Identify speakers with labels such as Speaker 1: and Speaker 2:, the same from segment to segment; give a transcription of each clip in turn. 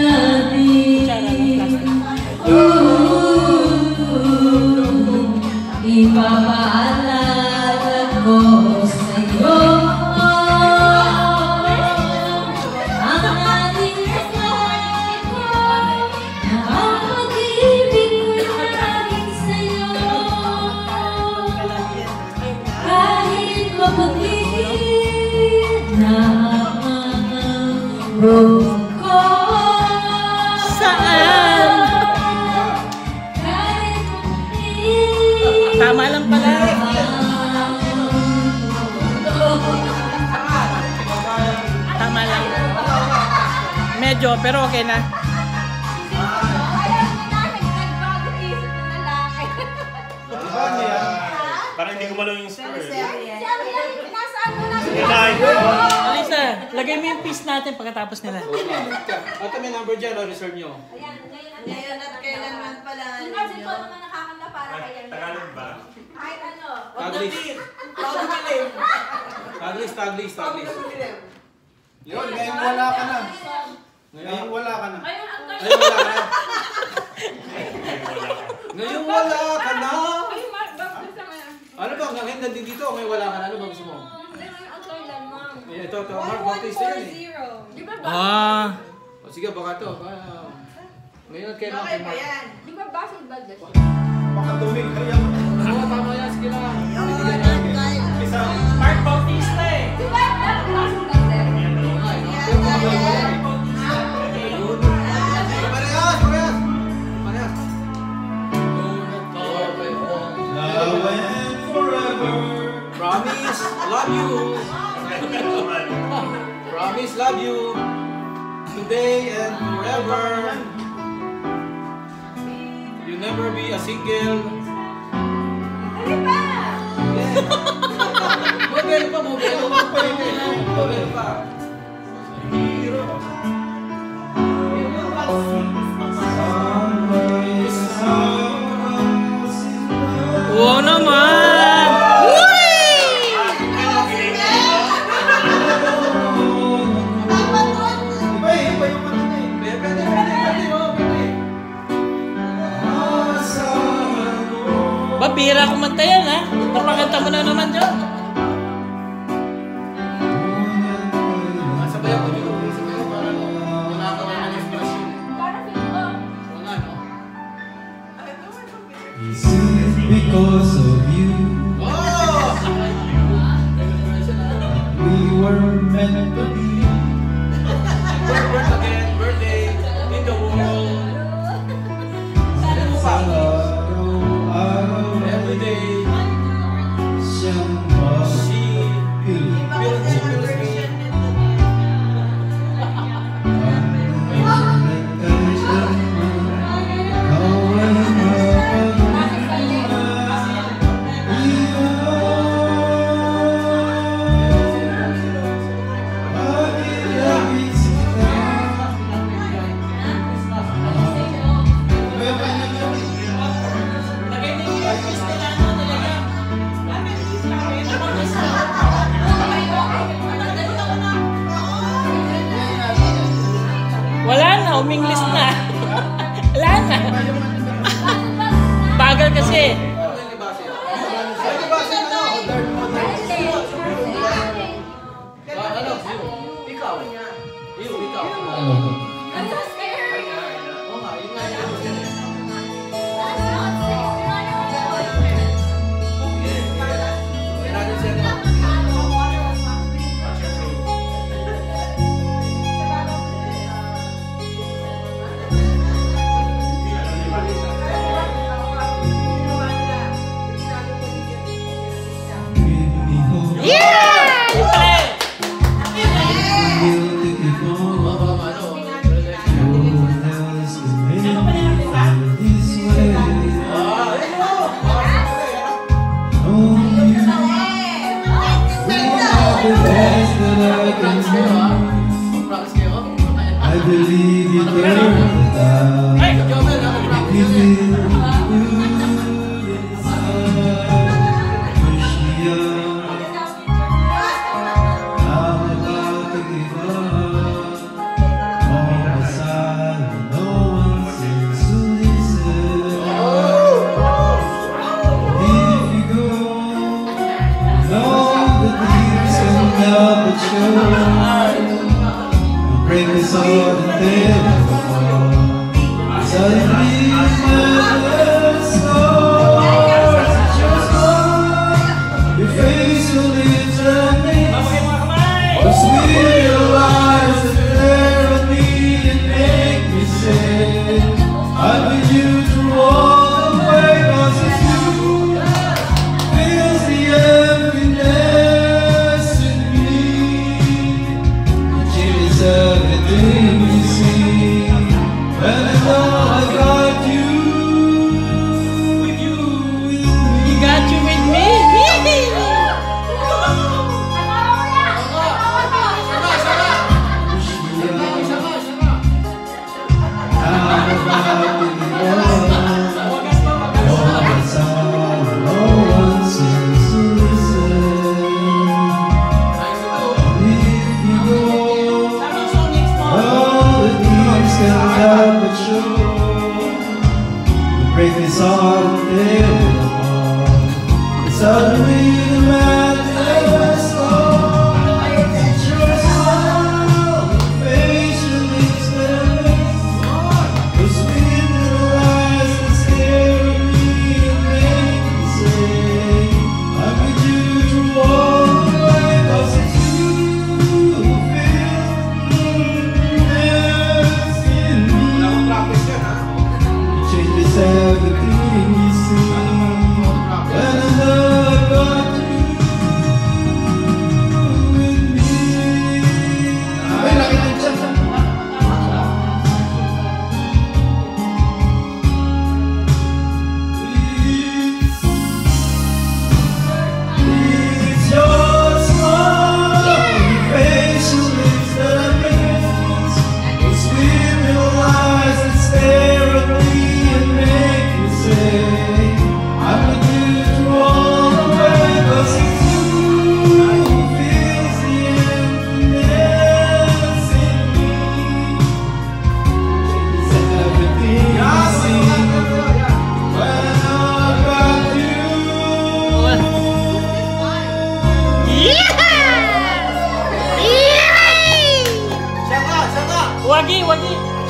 Speaker 1: Ipapaalala ko sa'yo ang ating kasal ko na ang pag-ibig ko'y laging sa'yo kahit mapagigit na ang buhok ko.
Speaker 2: Tama lang pala. Tama lang. Medyo, pero okay na.
Speaker 3: Parang hindi ko malaw yung score.
Speaker 2: Alisa, lagay mo yung piece natin pagkatapos nila.
Speaker 4: Ito may number dyan, o reserve nyo.
Speaker 5: Ngayon at kailanman pala.
Speaker 6: Imagine ko naman nakakanta para kay Yan.
Speaker 3: Tagalog ba?
Speaker 6: Kahit ano.
Speaker 4: Taglis.
Speaker 7: Yun, ngayon wala ka na. Ngayon wala ka na.
Speaker 4: Ngayon wala ka na.
Speaker 6: Ay, bakit sa kanya?
Speaker 4: Ano ba? Ngayon nandito dito. Ngayon wala ka na. Ano ba gusto mo? Ito. Mark Bautista yun eh.
Speaker 6: Di ba ba?
Speaker 2: Ah.
Speaker 4: O sige, baka ito. Ngayon at kailan kay Mark.
Speaker 6: Di ba basil ba dyan?
Speaker 7: Baka tumig kaya mo.
Speaker 4: Oo, tama yan. Sige lang.
Speaker 7: Isa.
Speaker 2: Mark Bautista eh.
Speaker 6: Di ba basil ba dyan?
Speaker 4: Parehas.
Speaker 7: Love and forever.
Speaker 4: Promise, love you. Promise, love you. Today and forever. You never be a single.
Speaker 6: Ano ba?
Speaker 4: Mobile pa.
Speaker 2: Wow naman!
Speaker 7: Iba yung ano na eh.
Speaker 4: Pwede.
Speaker 2: Babira kumanta yan ha. Napakanta mo na naman dyan.
Speaker 4: Sabayan mo dito. Sabayan para nakakawa ka ng inspiration.
Speaker 6: Para feel ko.
Speaker 4: Mga ano?
Speaker 7: Is it because of you
Speaker 4: Oh!
Speaker 7: we were meant to be?
Speaker 4: Birthday in the world.
Speaker 7: Araw-araw
Speaker 4: Every day.
Speaker 7: siyang
Speaker 4: She
Speaker 7: mapilit.
Speaker 2: Wala na, uminglis na. Wala na. Bagal kasi.
Speaker 6: I'm so scared.
Speaker 7: I believe you turn I'm about to give up on my side. break this heart and then suddenly madness starts. Just your face, your lips and me. Once we realize that there are me and make me say I'm with you through all the way. 'Cause it's you feels the emptiness in me. It changes everything you see. And I know I got you with you, with me.
Speaker 2: You got you with me.
Speaker 7: Break this heart and tear it apart. Suddenly the madness starts. It's your smile, your face, your lips and lips. Your sweet little eyes that stare at me and make me say I'm with you through all the way. 'Cause it's you who feels the emptiness in me. Changes everything you see. And I know I got you with me. Ay, nakinig siya. It's your smile, your face, your lips that miss. Your sweet little eyes that stare at me and make me say I'm with you through all the way. 'Cause it's you who feels the emptiness in me. It's everything I see when I got you.
Speaker 2: Wagi, wagi.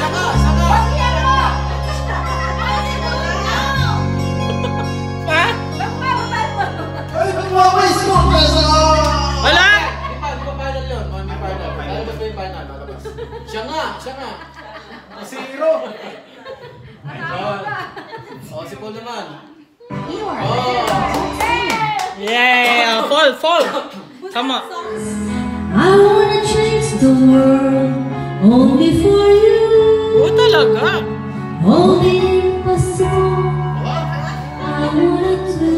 Speaker 2: Ha?
Speaker 7: Ay, magmamay sa mga pesa!
Speaker 2: Wala.
Speaker 4: Di ba final yun? May final. Lalabas ba yung final? Lalabas. Siya nga.
Speaker 7: Zero!
Speaker 4: Oh, si Paul naman.
Speaker 2: Yeah, fall. Come on.
Speaker 1: I wanna change the world only for you.
Speaker 2: Oh, talaga.
Speaker 1: Only impossible. I wanna do.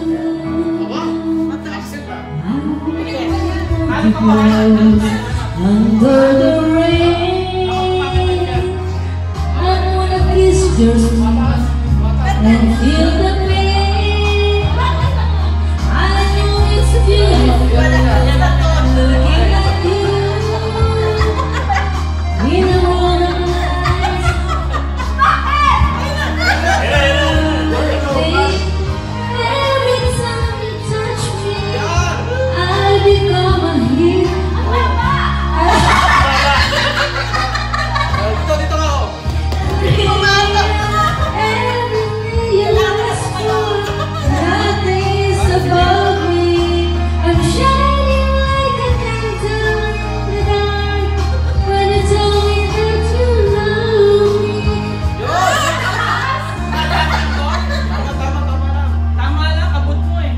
Speaker 1: Under the rain, I wanna kiss your skin and feel the pain. I know it's beautiful looking at you in a world of lights. Every time you touch me, I become a hero.
Speaker 4: Dito ka ako.
Speaker 2: Tama lang, abot mo eh.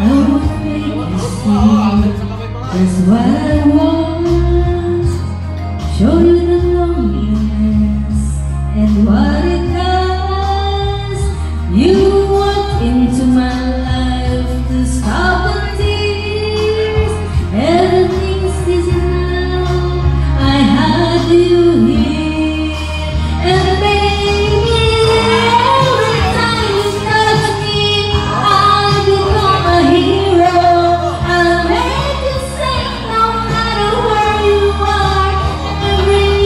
Speaker 1: That's what I want. Show you the loneliness and what it does. You walked into my life to stop the tears. Everything's easy now. I had you here, and baby, every time you touch me, I become a hero. I'll make you sing no matter where you are. Every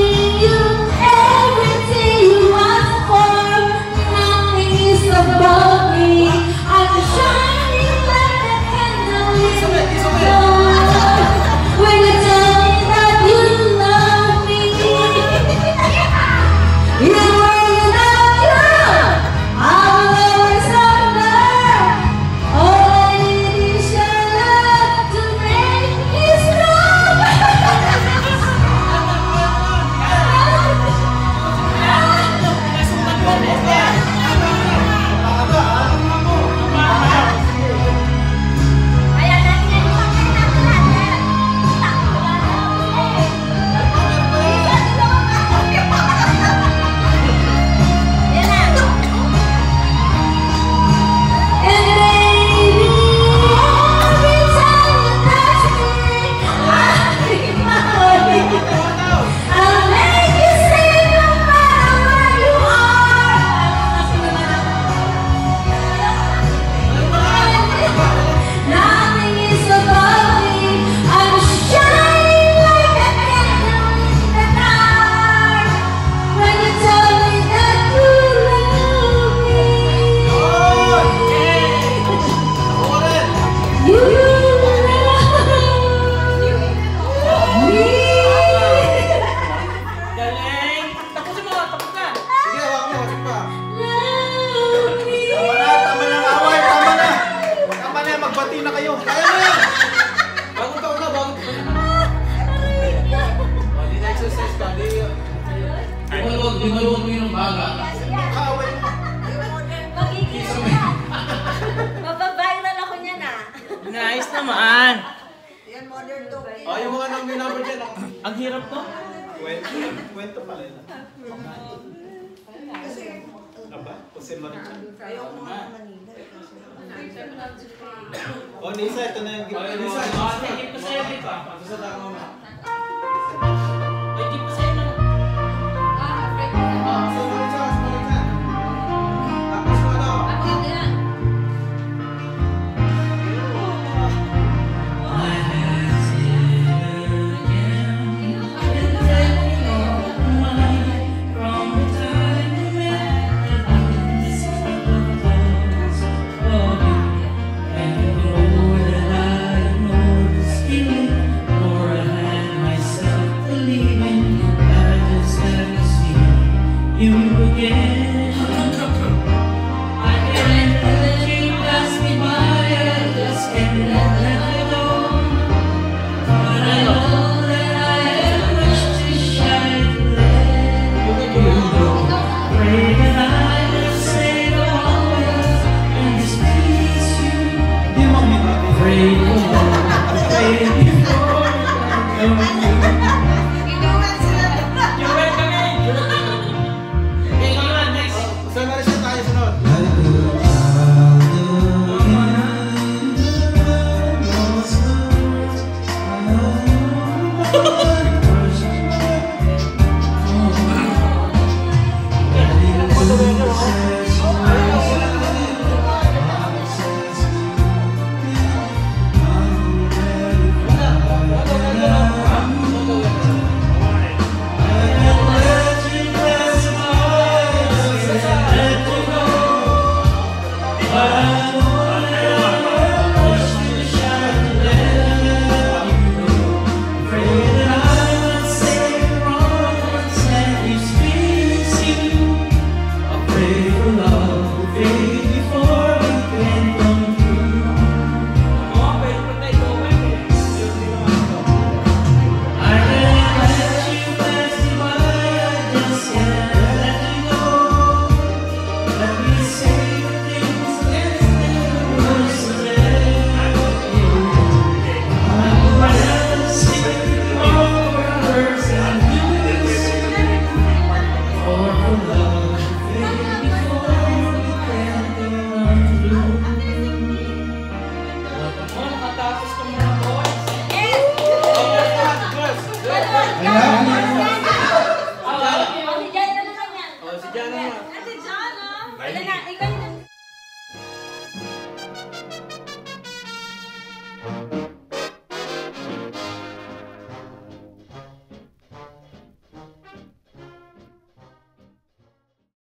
Speaker 4: Inuwan mo yung baga.
Speaker 6: Magiging yan. Mapaviral ako niyan ah.
Speaker 2: Nice naman.
Speaker 5: Yan, modern talking.
Speaker 4: Oh, yung mga number dyan.
Speaker 2: Ang hirap to.
Speaker 3: Kwento pala yun. Aba, kasi Marichan.
Speaker 5: Ayaw ko mga Manila.
Speaker 3: Oh, Nisa, ito na yung ginawa.
Speaker 4: Nisa,
Speaker 2: Give ko sa'yo, give pa.
Speaker 4: Gusto na ako na.
Speaker 2: Wait, give ko sa'yo na.
Speaker 4: Sa Marichan. Tapos ano?
Speaker 7: You again. I can't let you pass me by. I just can't let you go. But I know that I have much too shy to let you go. Pray that I will say the always and displease you. Pray for love, pray before I go.
Speaker 5: Inuwan sila.
Speaker 2: You're welcome. Okay, come on, next.
Speaker 4: Sa Marichan tayo sunod.
Speaker 2: Oh, nakatapos ko mga boys.
Speaker 6: Si Jan na naman yan.
Speaker 4: Oh, si Jana.
Speaker 6: Ate Jan, ah. Wala na, ikaw yung